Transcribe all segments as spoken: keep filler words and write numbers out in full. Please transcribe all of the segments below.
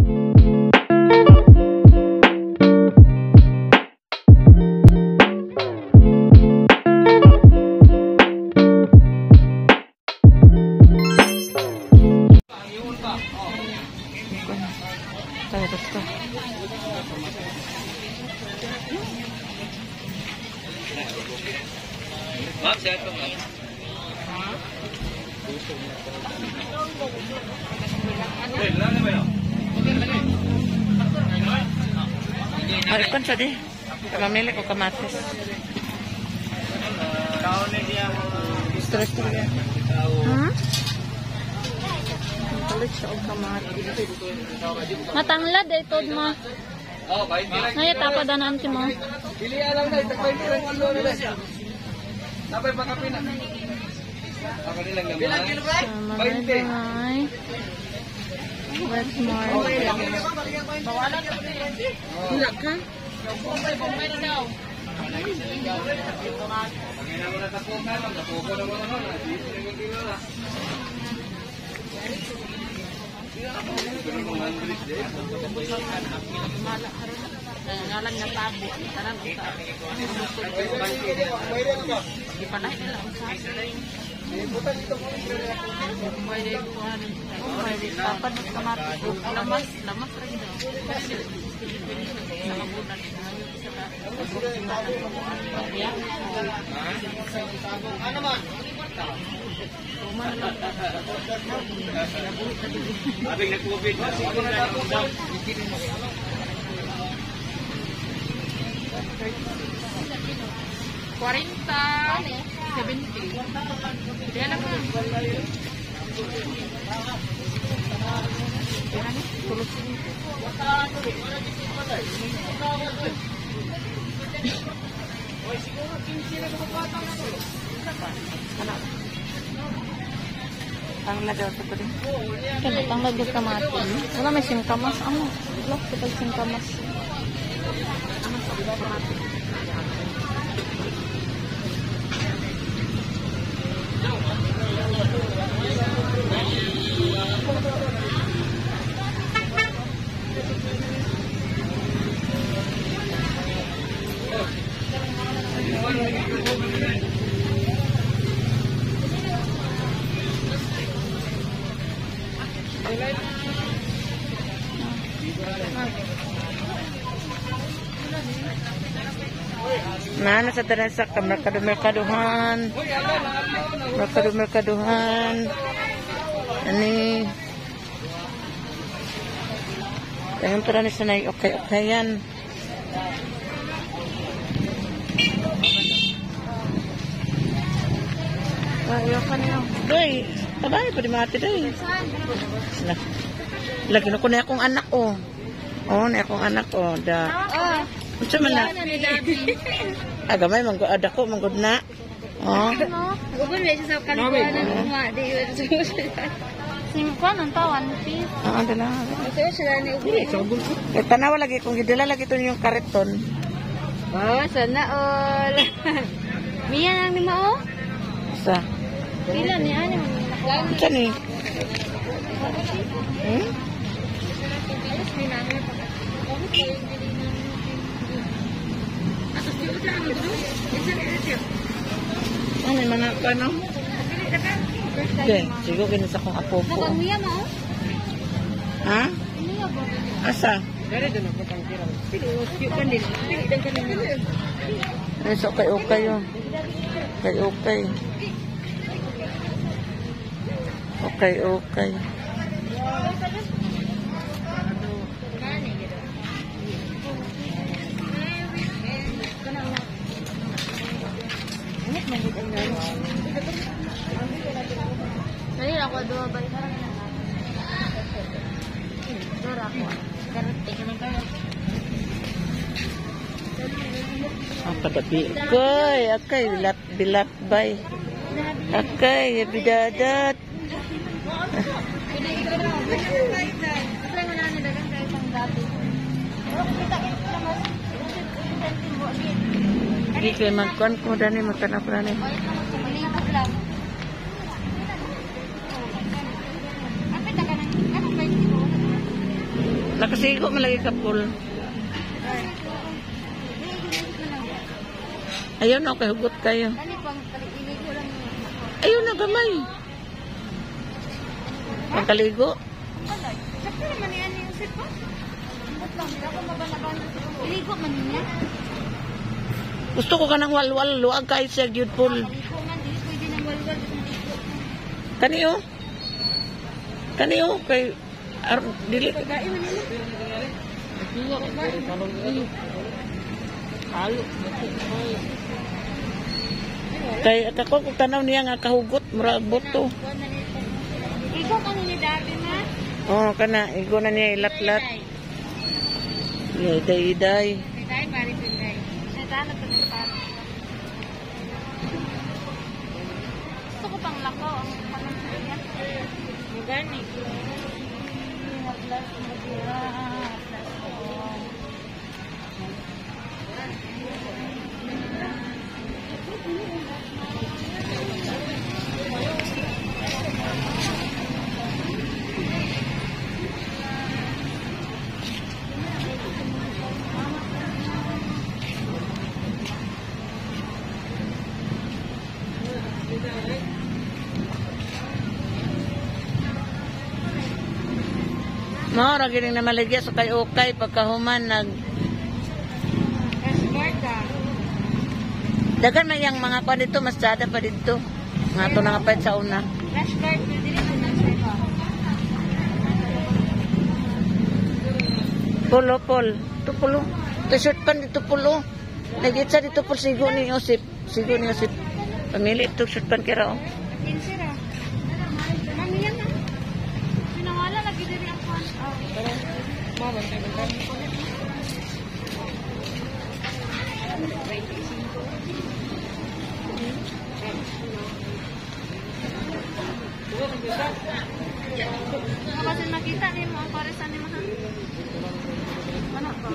Ma'am, siya ito ma'am. Harapkan siya di. Kamamili ko kamatis. Stress ko yan. Hmm? Mapalit siya o kamatis. Matanglad eh, tod mo. Ngayon, tapadanaan si mo. Pilihan lang na, itagpay ko lang kilo nila siya. Napay pa kape na. Ako nilang naman. Bilang kilo ba? twenty. What's more? Hila ka? Ngalan nga tabo. Tanan usa. Di pa nahin nila usa. Pwede ko ano. Pwede dapat kamatis. Lamas, lamas lagi daw. Sama bulan ya. Ano man? Abing nag-COVID. Forty, seventy. Dia nak Tanglad daw ito ko din. kan tanglad yung kamatis. Wala may singkamas. Ano? Look, kapag singkamas. Nah, nasa tanan sa merkado-merkaduhan. Merkado-merkaduhan. Ani. Ayun para ni sanay okay-okay yan. Ayaw ka niyo. Doy, tabay pa di mati doy. Nah. Lagi na ko na akong anak oh. Oh, na akong anak oh. Da. Oh. Unsa man na? Agamay manggo ada ko manggo na. Oh. Gugun na siya sa kanila na uma. Di yun. Singkwan ang tawan. Ah, dala. Ito sila ni Ugun. Eh, tanawa lagi kung gidala lagi ito yung kariton. Oh, sana all. Miya nang ni Mao? Sa? Pila ni ani mo naklan. Unsa ni? Hmm? Ayos ni nani. Ano yung mga kano? Okay, siguro kinasa kong apo po. Nakang miya Mao? Ha? Miya ba? Asa? Dari doon ako pang kirang. Pero cute kan din. Pili dan kan nila. Ay, so okay-okay yun. Okay-okay. Okay-okay. Dali ako dua ba isa lang na. Dora ko. Karate kami kayo. Ang padabi. Okay, okay. Bilat, bilat, bay. Okay, bidadat. Hindi kayo magkuhan ko dani, magtanap ko dani. Nakasigo malagi ka pool. Ayaw na, okay, hugot kayo. Ayaw na, gamay. Pagkaligo. Sakto naman yan yung sip ko. Hugot lang, hindi ako mabanaban. Iligo man niya. Gusto ko ka ng walwal, luag kahit siya gyud pool. Iligo man, di pwede ng walwal. Kaniyo? Kaniyo? Kay... Ar, dili. Pagkain man nila. Halo. Kay at ako kung tanaw niya nga kahugot, mura boto. Ikaw kang ni Darby ma? Oh, kana igo na niya ilat-lat. Yeah, day-day. Day, pari pinday. Nadana to ni pari. Gusto ko pang lako ang pangalan niya. Mugani. Plus madira. No, ra gining na maligya sa kay okay pagkahuman nag Esparta. dagan man yang mga pa dito mas sada pa dito. Nga to na nga sa una. Flash card mo dili sa nasa. Pulo pol. Tupulo. T-shirt pan dito pulo. Nagit sa dito pol sigo ni Josep. Sigo ni Josep. Pamili ito shirt pan kira oh. Insira. Mami yan ah. Pinawala lagi diri ang kwan. Mama, kasi makita ni mo ang parisan ni Mahan. Ano ba?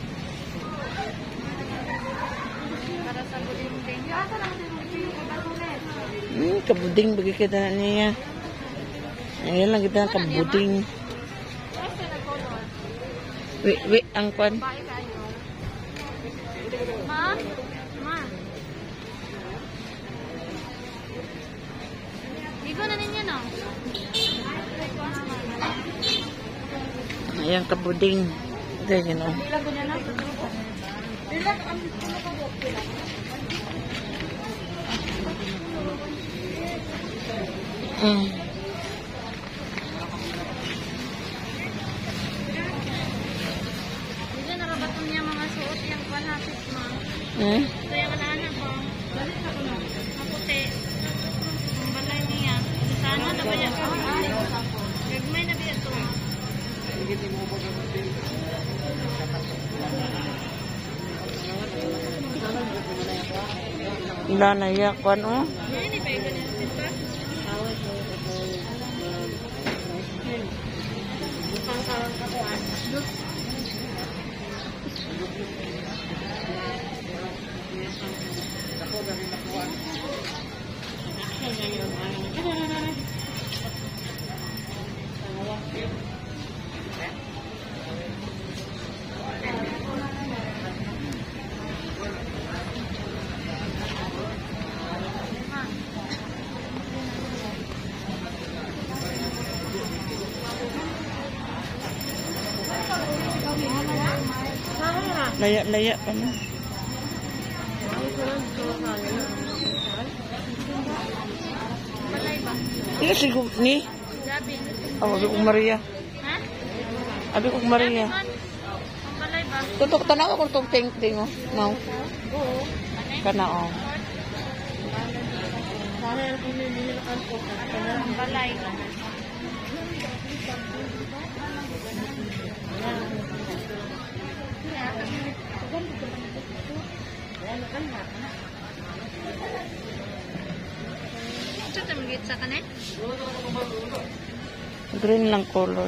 Para sa buding-buding. Asa lang si Rudy yung kabakulit. Hmm, kabuding bagi kita niya. Ayan lang kita kabuding. Asa na color? Wi, wi, ang kwan. Bae kayo. Ma? Ma? Igo na ninyo no? Ayan kabuding. Ito yun oh. Ilang ko na na? Ilang ko ang Mm. Hindi na rabaton niya mga suot yung panapit ma. Hmm? Ito yung anak ko. Balik na ko na. Maputi. Ang balay niya. Sana na ba yan? Gagmay na ba ito? Wala na iya kwan oh. Hindi ba yung ganyan sipa? Pangkalang kakuan. Laya-laya pa na. Balay ba? Iya si ni. Gabi. Oh, abi kong Maria. Ha? Abi kong Maria. Gabi man. Ang balay ba? Tutok tanaw ko tong ting-ting oh. No. Oo. Kana oh. Ang balay. Ito tamigit sa kanin? Green lang color.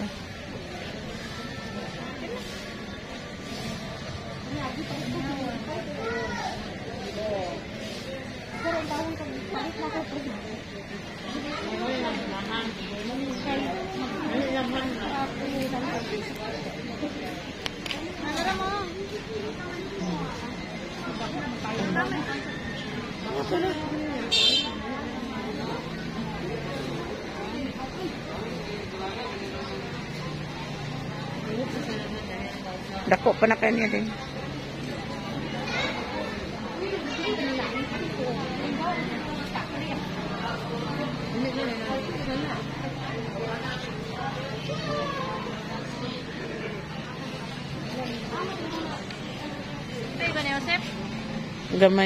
Dako pa na kayo niya din. Ito iba na Josep? Gamay.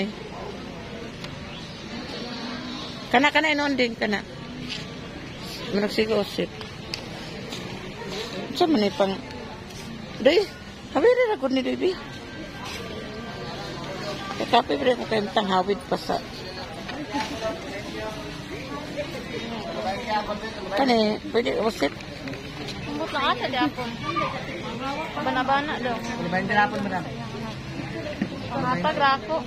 Kana kana inon din kana. Manok sigo sip. Sa man pang Doy, hawid ra gud ni Doy bi. Kape bre ko kay tang hawid pa sa. Kani, pwede usip. Kumbot lang ata di apon. Bana-bana daw. Banda na po madam. Pangatag rako.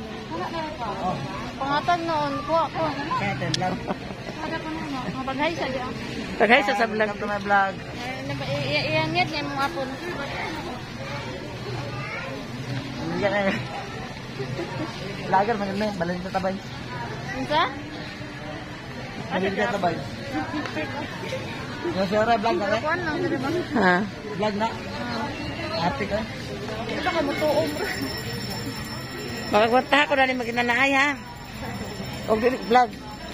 Pangatag noon ko ako. Kaya tayo vlog. Mabaghay sa diyan. Tagay sa sa vlog. Welcome to my vlog. Iyangit niya mong apon. Yan eh. Vlogger man yun, balin sa tabay. Unsa? Balin sa tabay. Yung siya vlog na eh. Kuan lang diri ba? Ha. Vlog na. Happy ka. Ito ka mutuom. Magagwanta ko na ni maginanaay ha. Og dili vlog.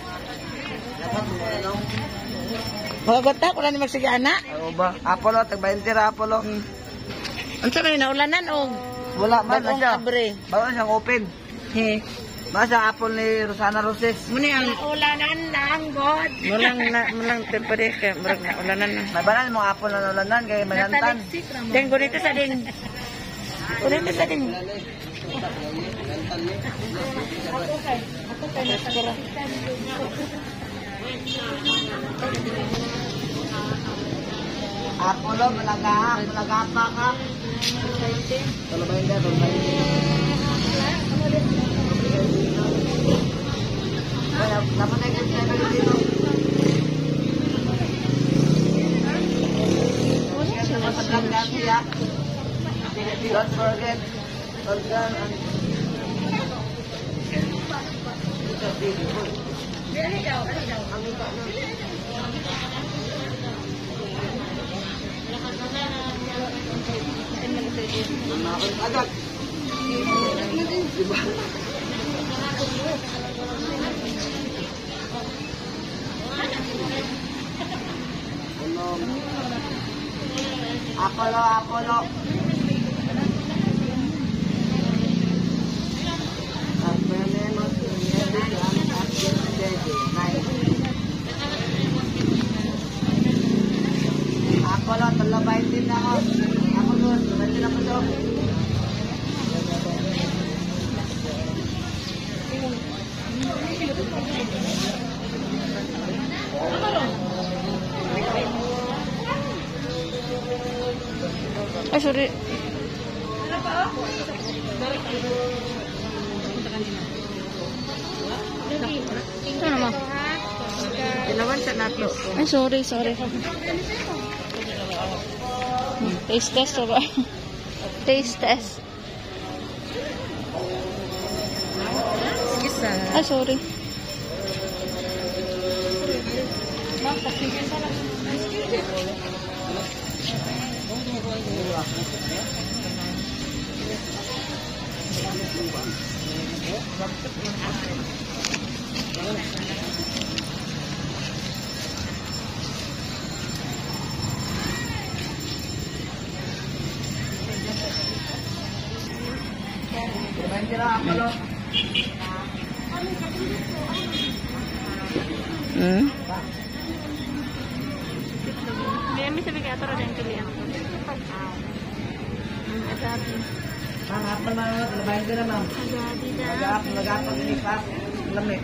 Magagwanta ko na ni magsigana. Oo ba? Apollo, tag twenty ra Apollo. Unsa man naulanan og Wala man na bagong siya. abre. Bago siyang open. He. Masa apple ni Rosana Roses. Muni ang Ulanan lang god. mulang na mulang temperature kay murag na ulanan na. May banal mga apple na nulanan kay mayantan. Ding gunito sa ding. Gunito sa ding. Apollo, malaga, malaga pa ka. Kalau main dia, kalau main dia. Dapat naik kerja lagi dulu. Hati ya. Don't forget, organ and agak. Apollo, Apollo. Apollo, talabayin din ako. Ako doon, talabayin din ako doon. Ay, sorry. Ito naman. Ilawan sa nato. Ay, sorry, sorry. Taste test ba? Taste test. Isa. Ay, sorry. Hmm? Kami sabi kaya tara din kalian. Agabi. Harap na mga talabayin din naman. Agabi da. Lagap, lagap ang inipas. Lamig.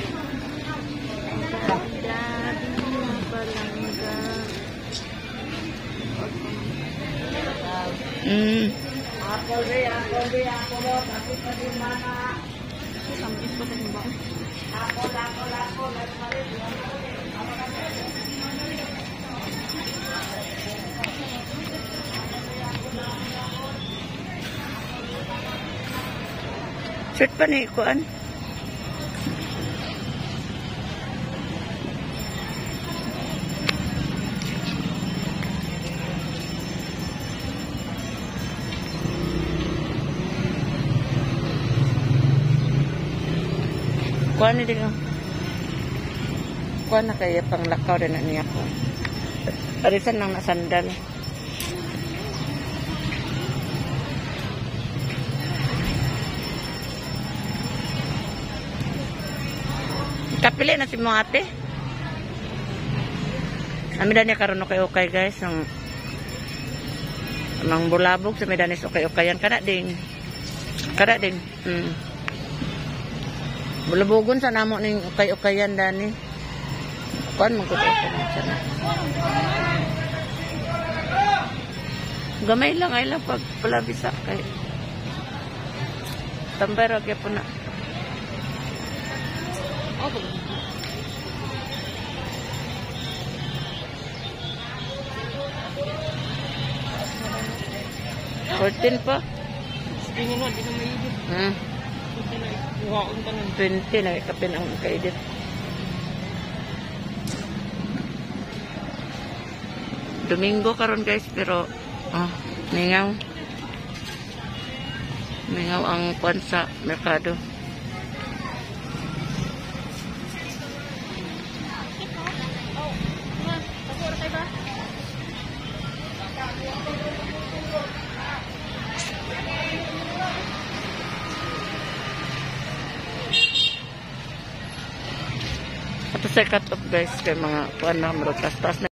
Agabi na palangga. Hmm. Apple re, apple re, apple. Tapos pa din mana. Sampis pa tayo ba? Apple, apple, apple. Short pa ni kuan. Kuha na din. Kuha na kaya pang lakaw rin na niya ko. Arisan lang na sandal. Kapili na si mo ate. Amida niya karon okay okay guys. Ang Mang bulabog sa medanis okay-okayan kana ding. Kada ding. Hmm. Bulabogon sa namo ning okay-okayan dani. Kuan man ko sana. Gamay lang ay lang pag pala bisa kay. Tambay ra gyud na. Okay. fourteen pa. Tingin mo, di na may edit. Hmm. Huwaon ka nun. twenty na ikapin ang ka-edit. Domingo karon guys pero ah, mingaw. Mingaw ang kwan sa merkado. Ito sa cut off guys kay mga kuan na marutas tas